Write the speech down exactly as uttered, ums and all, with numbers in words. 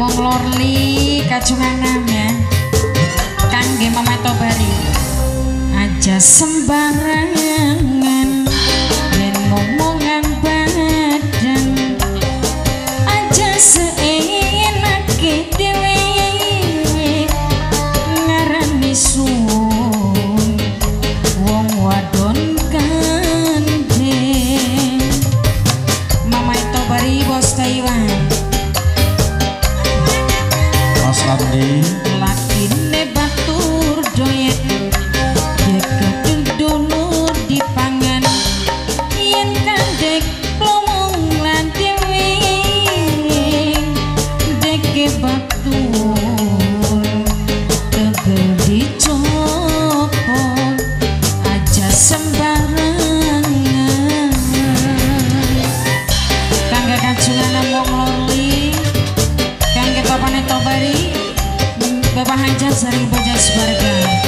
wong lorli kacungan ya kangge Mama Tobari aja sembarangan yen ngomongan badan aja seenake dhewe ngarani sun wong wadon gandeng Mama Tobari bos Taiwan Mas Andi lakine batur doyet dek dulur dipangan yen kandek plomong lan dewe dek batur tegel dicopot aja sembarangan kangge kacungan wong loli kangge Bapak Tobari Bapak Hajar Sari Bojas Barga